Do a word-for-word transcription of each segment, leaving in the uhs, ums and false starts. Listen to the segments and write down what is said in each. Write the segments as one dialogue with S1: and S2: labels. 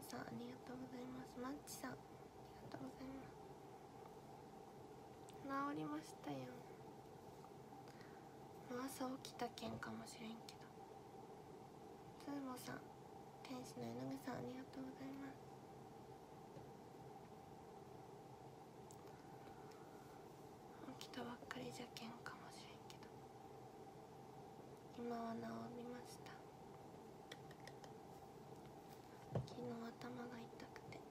S1: さんありがとうございます。マッチさんありがとうございます。治りましたよ。もう朝起きたけんかもしれんけど。つーもさん、天使の絵の具さんありがとうございます。起きたばっかりじゃけんかもしれんけど、今は治りました。昨日頭が痛くて。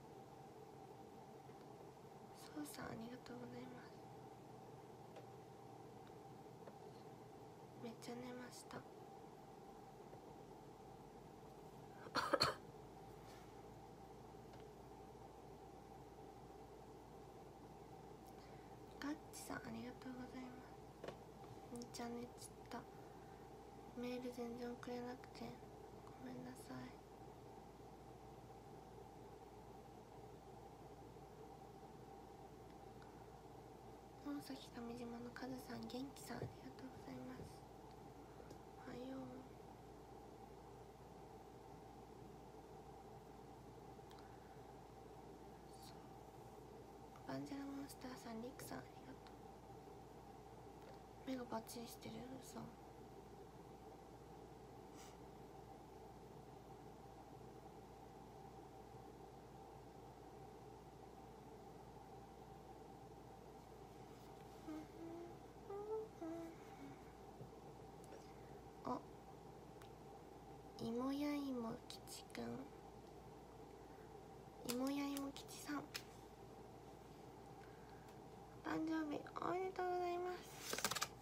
S1: そうさんありがとうございます。めっちゃ寝ました。ガッチさんありがとうございます。にちゃん寝ちった。メール全然送れなくてごめんなさい。大崎上島のカズさん、元気さんありがとうございます。おはよう。バンジャラモンスターさん、リクさんありがとう。目がバッチリしてる。嘘。あ、芋や芋吉くん、芋や芋吉さん、誕生日おめでとうございます。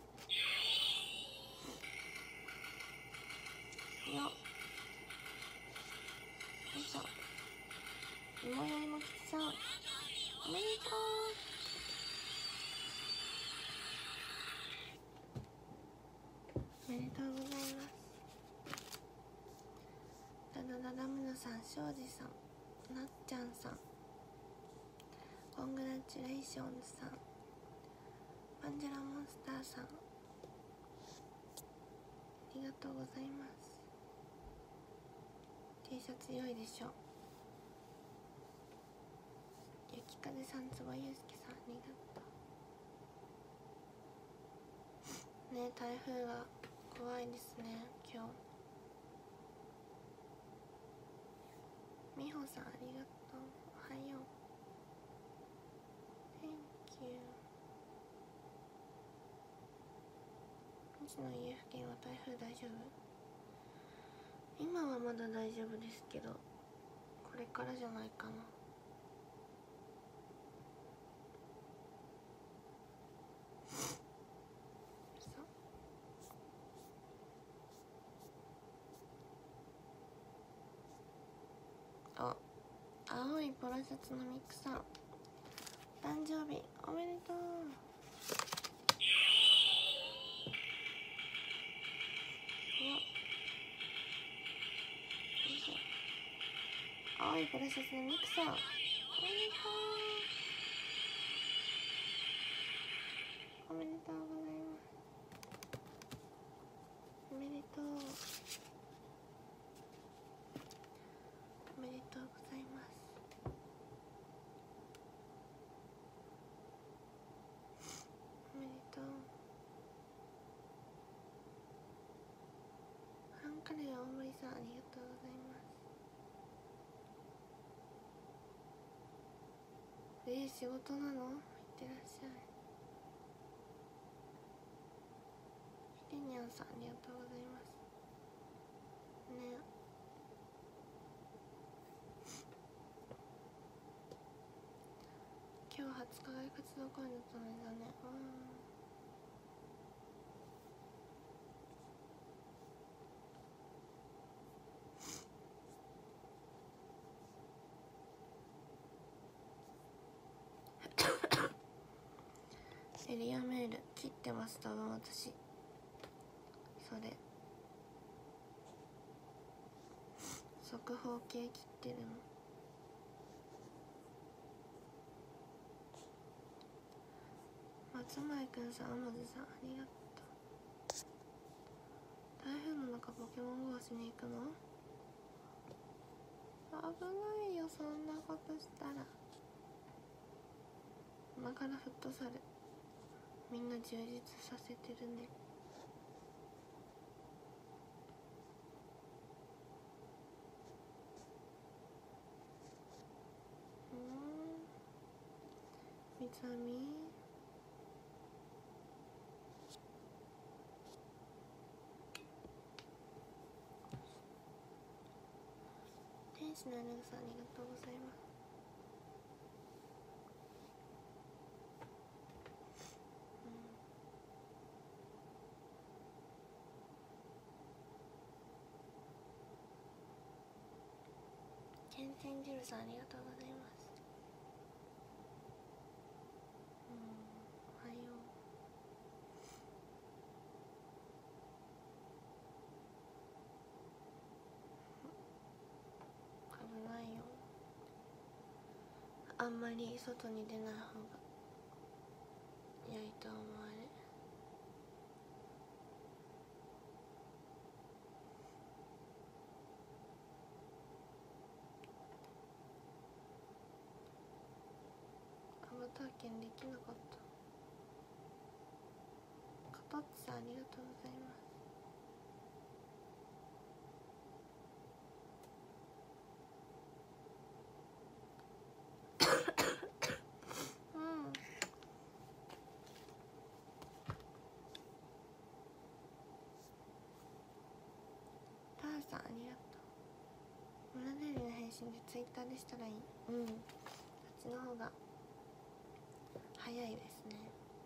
S1: よっ、よいしょ。芋や芋吉さんおめでとう。おめでとうございます。ダダダダムナさん、庄司さん、なっちゃんさん、コングラチュレーションズさん、バンジャラモンスターさん、ありがとうございます。 T シャツ良いでしょう。ゆきかぜさん、つばゆうすけさんありがとう。ね、台風が怖いですね今日。みほさんありがとう。おはよう。 Thank you。 西野家付近は台風大丈夫？今はまだ大丈夫ですけど、これからじゃないかな。あ、青いポロシャツのミクさん、誕生日おめでとう。よっ、青いポロシャツのミクさんおめでとう。おめでとうございます。おめでとう。おめでとうございます。おめでとう。ハンカレー大森さんありがとうございます。えー、仕事なの？いってらっしゃい。ひでにゃんさんありがとうございますね。今日はつかがい活動公演だったのにだね。うん。エリアメール切ってます。多分私それ速報系切ってるの。松前くんさん、あまずさんありがとう。台風の中ポケモン ゴー しに行くの？危ないよそんなことしたら今からフットサルみんな充実させてるね。うん、みつあみ天使のエルグさんありがとうございます。けんちん汁さんありがとうございます。うん、おはよう。危ないよ、あんまり外に出ない方が良いと思われ。アバター券できなかった。かとっちさんありがとうございます。うん、ターさんありがとう。ムラデリの返信でツイッターでしたらいい。うん、そっちの方が早いですね。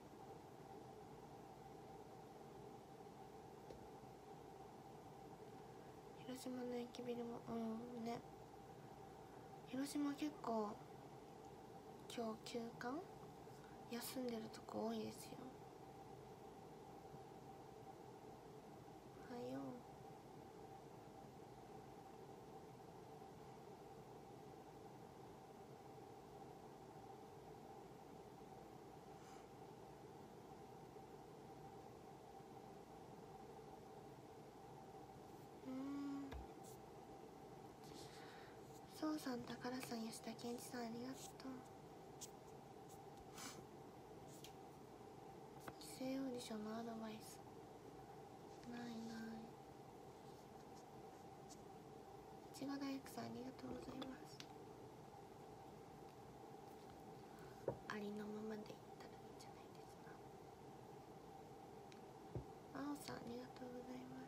S1: 広島の駅ビルもうんね、広島結構今日休館休んでるとこ多いですよ。おはよう。うん、そうさん、宝さん、吉田健一さんありがとう。規制オーディションのアドバイスないない。いちご大福さんありがとうございます。ありのままでいったらいいんじゃないですか。あおさんありがとうございます。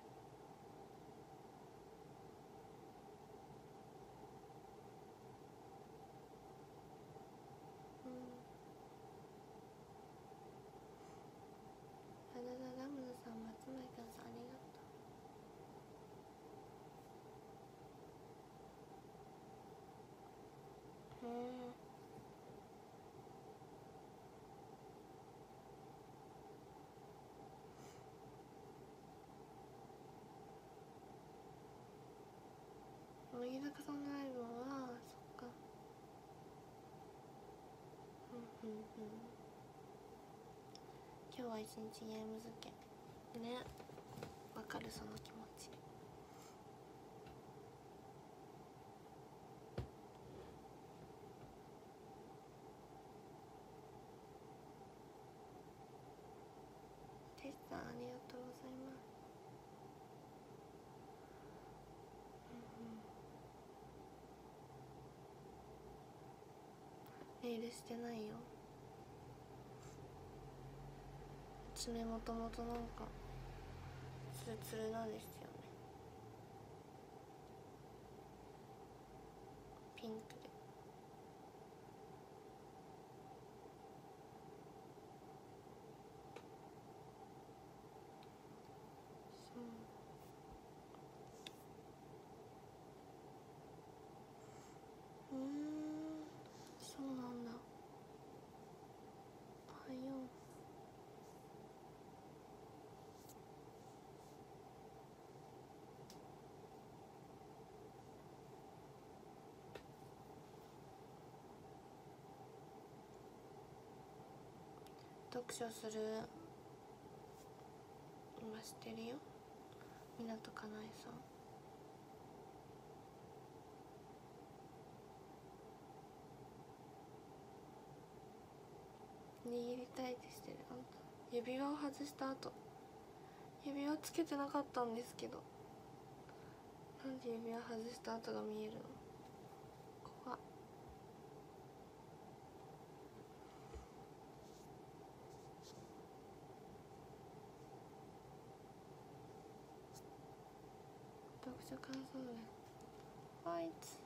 S1: うん、ラダダダムズさん、松前くんさんありがとう。うん、乃木坂さんのライブはそっか。うんうんうん、今日は一日ゲーム漬けね。わかる、その気持ち。テスさんありがとうございます。うんうん、ネイルしてないよ。爪もともとなんかツルツルなんですよね。ピンクで。そう、うーん、そうなんだ。おはよう。読書する、今知ってるよ、港かなえさん。 痛いってしてる。ほんと指輪を外した後、指輪つけてなかったんですけど、なんで指輪外した後が見えるの。怖っ。読書感想文ファイツ。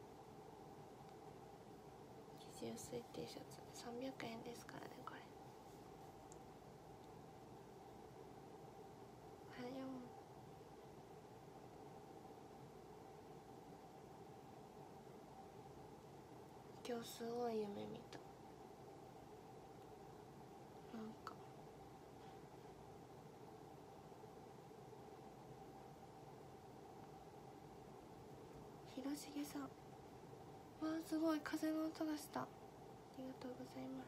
S1: 生地薄い T シャツさんびゃくえんですからねこれ。はよ今日すごい夢見た。なんか広重さん、わあすごい風の音がした。ありがとうございます。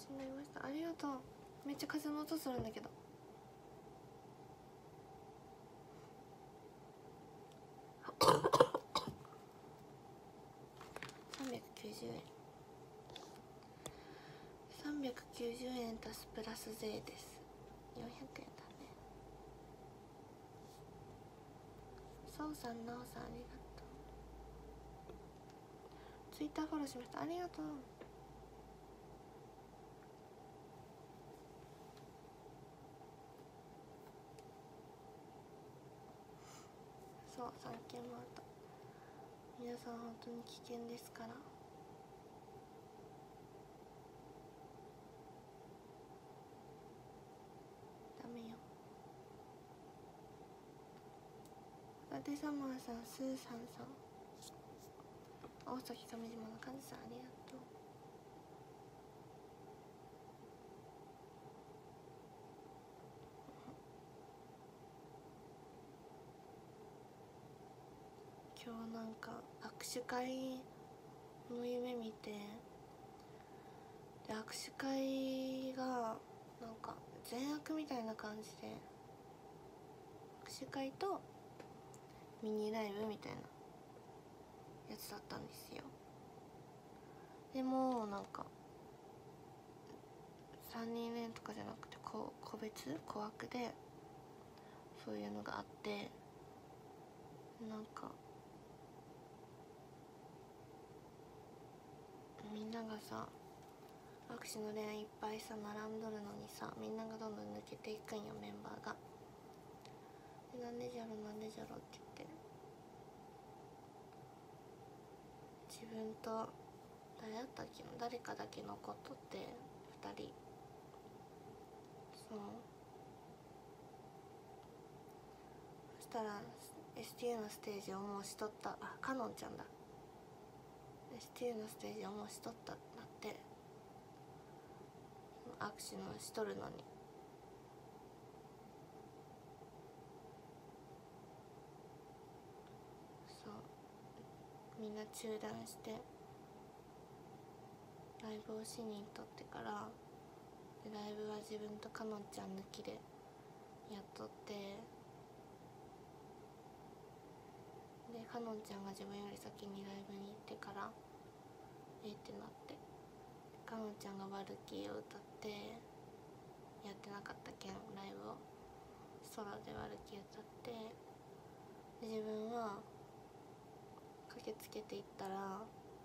S1: 星になりました。ありがとう。めっちゃ風の音するんだけど。さんびゃくきゅうじゅうえんさんびゃくきゅうじゅうえん足すプラス税です。よんひゃくえんだね。そうさん、なおさんありがとう。ツイッターフォローしました。ありがとう。そうさんけんもあった。皆さん本当に危険ですから。ダメよ。ラテサマーさん、スーさんさん、大崎上島のカズさんありがとう。今日なんか握手会の夢見て、で握手会がなんか善悪みたいな感じで、握手会とミニライブみたいなやつだったんですよ。でもなんかさんにん連とかじゃなくて個別個枠でそういうのがあって、なんかみんながさ握手のレーンいっぱいさ並んどるのにさ、みんながどんどん抜けていくんよ、メンバーが。でなんでじゃろなんでじゃろって言って、自分と誰だったっけな、誰かだけ残っとってふたり。そうそしたら エスティーユー のステージをもうしとった。あ、かのんちゃんだ。 エスティーユー のステージをもうしとったってなって、握手のしとるのにそうみんな中断してライブをしに行っとってから、でライブは自分とかのんちゃん抜きでやっとって、でかのんちゃんが自分より先にライブに行ってからえーってなって、かのんちゃんが「ワルキー」を歌ってやってなかったけんライブをソロで「ワルキー」歌って、で自分は駆けつけていったら、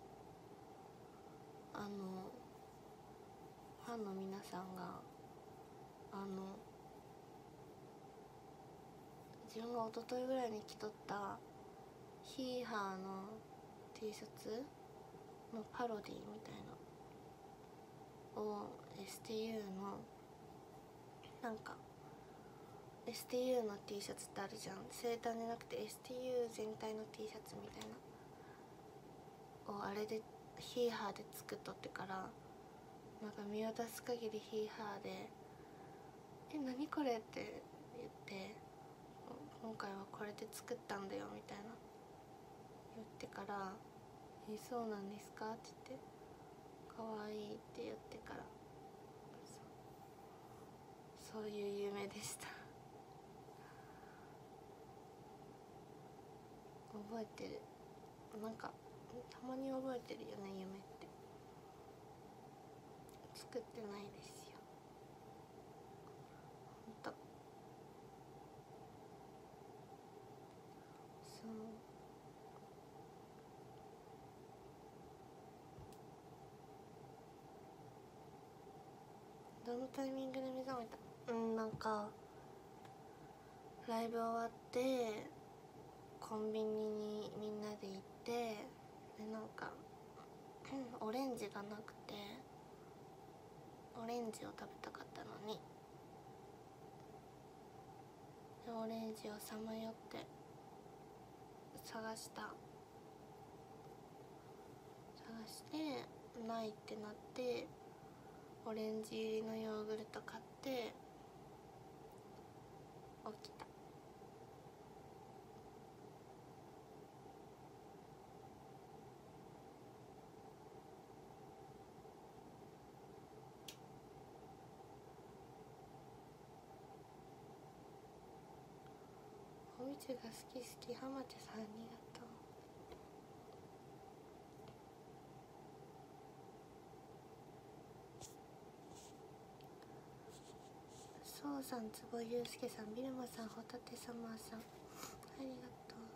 S1: あのファンの皆さんがあの自分が一昨日ぐらいに着とったヒーハーの T シャツのパロディみたいなを エスティーユー のなんか エスティーユー の T シャツってあるじゃん、生誕じゃなくて エスティーユー 全体の T シャツみたいなをあれでヒーハーで作っとってから、なんか見渡す限りヒーハーで「え、何これ?」って言って、今回はこれで作ったんだよみたいな言ってから、え、そうなんですかって言って、かわいいって言ってから、そ, そういう夢でした覚えてる。なんかたまに覚えてるよね夢って。 作ってないですよほんと。そうどのタイミングで目覚めた？うんなんかライブ終わってコンビニにみんなで行ってでなんかオレンジがなくてオレンジを食べたかったのにでオレンジをさまよって探した探してないってなってオレンジ入りのヨーグルト買って起きた。おみちが好き好き浜地さんありがとう。そうさん、坪祐介さん、ビルマさん、ホタテサマーさんありがとう。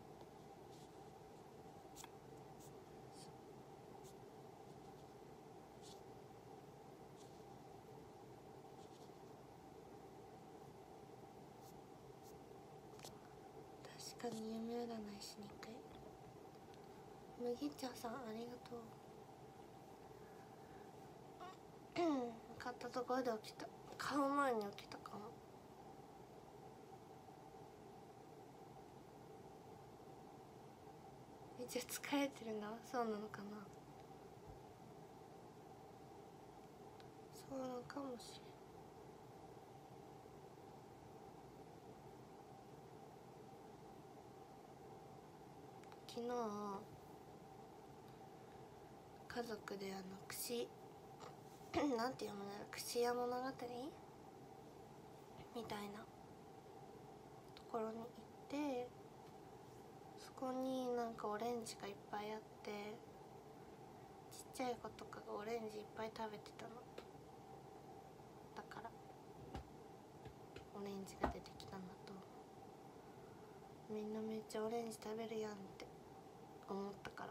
S1: 確かに夢占いしにくい。麦茶さんありがとう買ったところで起きた。買う前に起きたかも。めっちゃ疲れてるな。そうなのかな。そうなのかもしれん。昨日家族であの串なんて読むんだろう、串屋物語みたいなところに行ってそこになんかオレンジがいっぱいあってちっちゃい子とかがオレンジいっぱい食べてたのだからオレンジが出てきたんだと思う。みんなめっちゃオレンジ食べるやんって思ったから。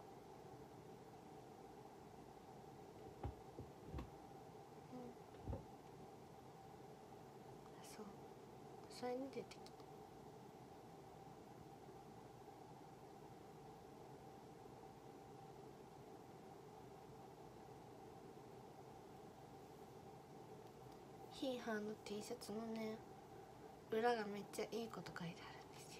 S1: そうそれに出てきた。ヒーハーの T シャツのね裏がめっちゃいいこと書いてあるんですよ。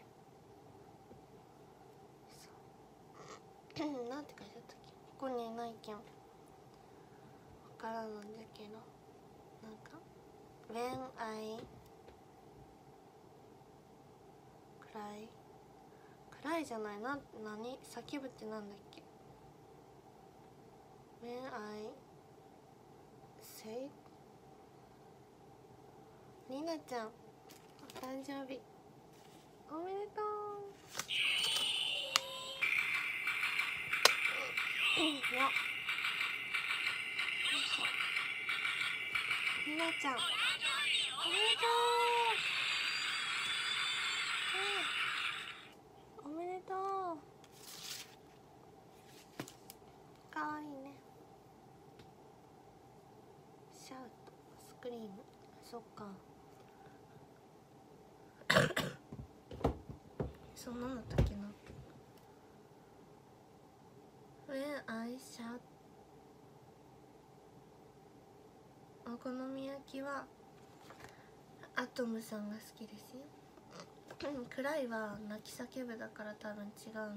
S1: そうなんて書いてあったっけ。ここにいないけんわからんのんだけどなんか When I cry 暗いじゃないな、何叫ぶってなんだっけ。 When I say りなちゃんお誕生日おめでとうよりなちゃんおめでとう、うん、おめでとうかわいいね。シャウトスクリームそっかそんなのだったっけな。 When I shout お好み焼きはアトムさんが好きですよ。暗いは泣き叫ぶだから多分違うんだよ。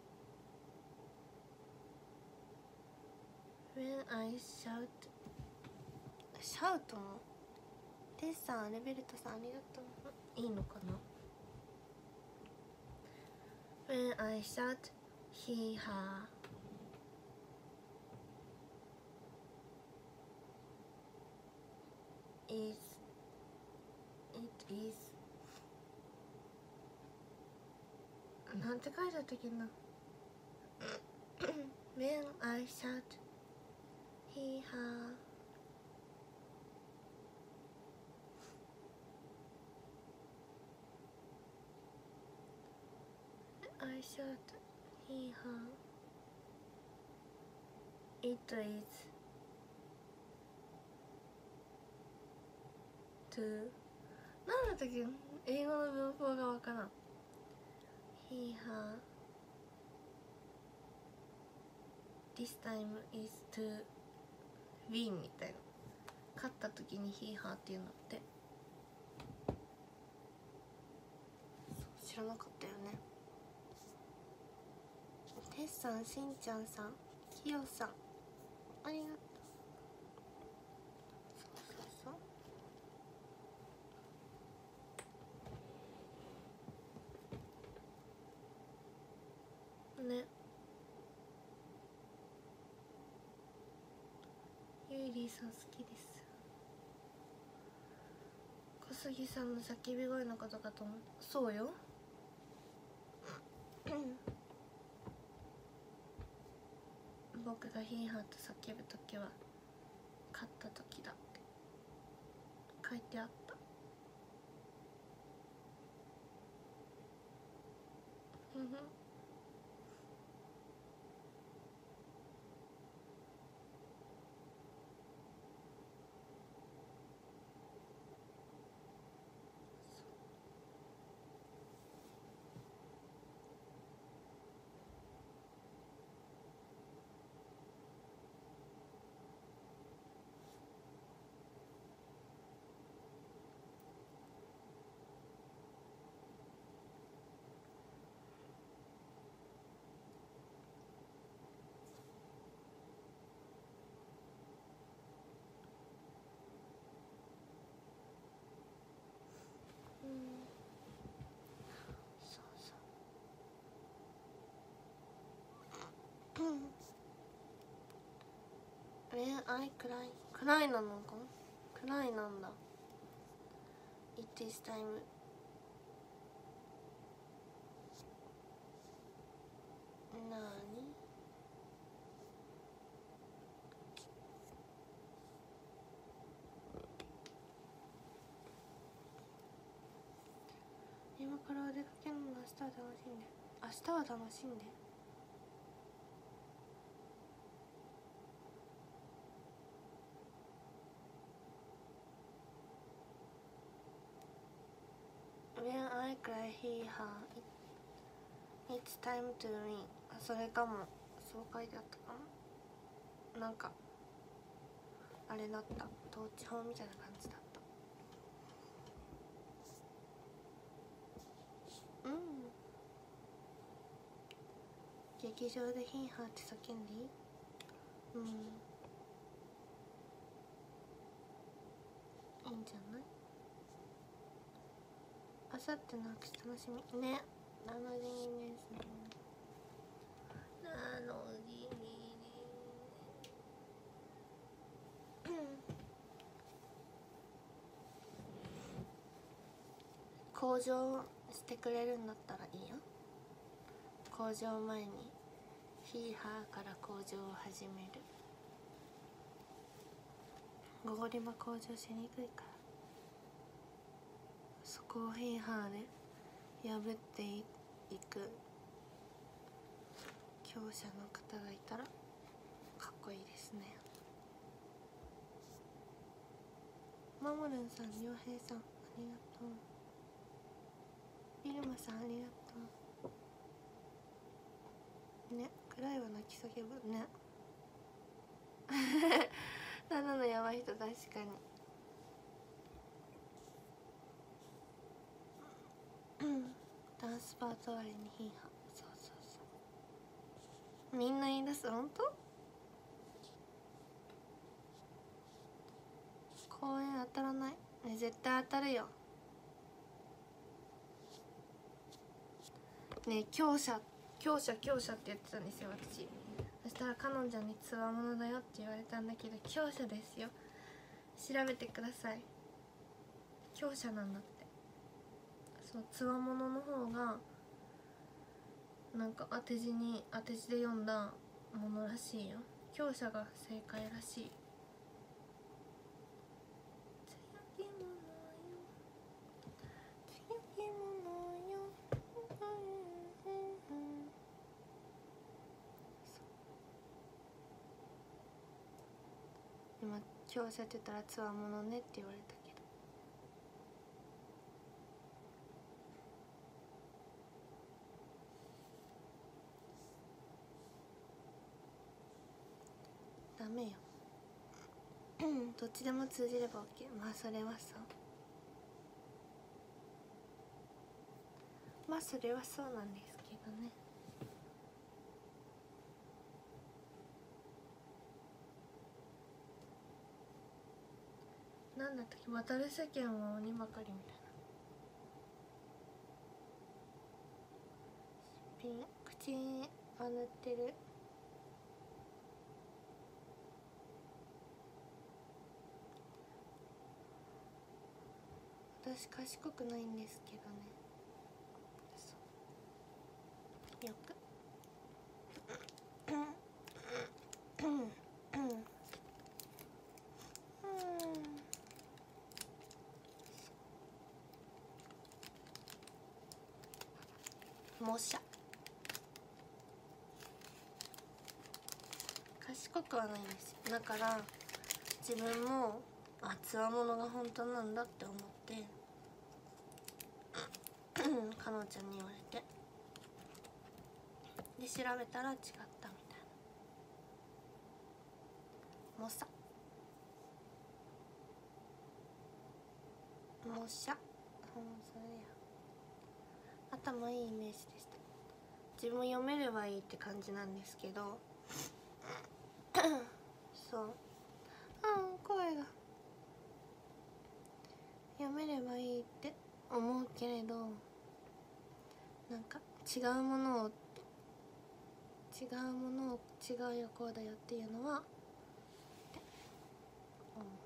S1: When I shout シャウトのテスさんレベルトさんありがとう。いいのかな。 When I shout he her is it is なんて書いてあったっけな。When I shout he her I should he her it is to なんだったっけ、英語の文法がわからん。 he her this time is to win みたいな、勝った時に he her っていうのって知らなかったよね。てっさん、しんちゃんさん、きよさん、ありがとう。そうそうそうね。ゆいりーさん好きです。小杉さんの叫び声のことかと思った。そうよ僕がヒーハーと叫ぶときは勝ったときだって書いてあった。ふふ恋愛くらいくらいなのかくらいなんだ。 It is time なーに今からお出かけるのが明日は楽しんで明日は楽しんでWhen I cry he her It's time to win それかも。そう書いてあったかな。なんかあれだった、統治法みたいな感じだった。うん劇場でヒーハーって叫んでいい？うん、いいんじゃない？あさっての握手楽しみね。なのでいいですね。なのでいいね。向上してくれるんだったらいいよ。向上前にヒーハーから向上を始める。ゴゴリバ向上しにくいから、そこをヒーハーで破っていく強者の方がいたらかっこいいですね。マモルンさん、りょうへいさん、ありがとう。ビルマさん、ありがとうね。暗いは泣き叫ぶね。ただのやばい人、確かに。ダンスパート終わりにヒーハー。そうそうそう、みんな言い出す。本当？公園当たらないね。絶対当たるよね。強者強者強者って言ってたんですよ私。そしたら彼女につわものだよって言われたんだけど、強者ですよ。調べてください。強者なんだって。そのつわものの方がなんか当て字に当て字で読んだものらしいよ。強者が正解らしい。 今日そうやってたらつわものねって言われたけどダメよどっちでも通じれば OK。 まあそれはさまあそれはそうなんですけどね。なんだったっけ、渡る世間は鬼ばかりみたいな。ピン口には塗ってる。私賢くないんですけどね。そうよくもしゃ賢くはないんですよ。だから自分もあつわものが本当なんだって思ってかのちゃんに言われて、で調べたら違ったみたいな。もさもしゃ、うん、それや頭いいイメージでした。自分読めればいいって感じなんですけどそう、うん、声が読めればいいって思うけれど、なんか違うものを違うものを違うよこうだよっていうのはって思う。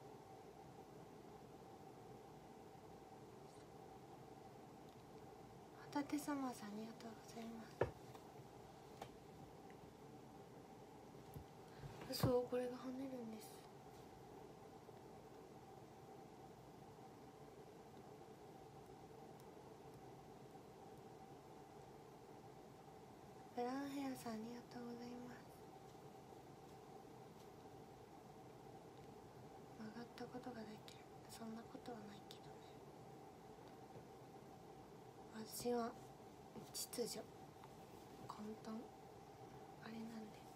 S1: ホタテサマーさんありがとうございます。そう、これが跳ねるんです。ブラウンヘアさんありがとうございます。曲がったことができる、そんなことはないけどね。私は秩序混沌あれなんで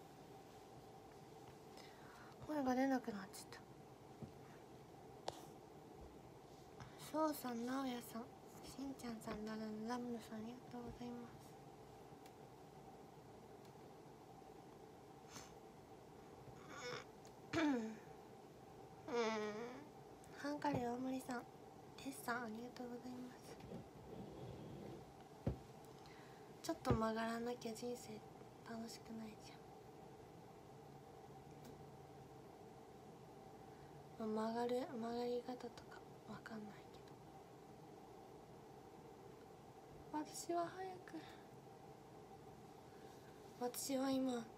S1: 声が出なくなっちゃった。そうさん、直哉さん、しんちゃんさん、ラララムさんありがとうございます。うん、ハンカレー大森さん、テスさんありがとうございます。ちょっと曲がらなきゃ人生楽しくないじゃん。曲がる曲がり方とかわかんないけど、私は早く私は今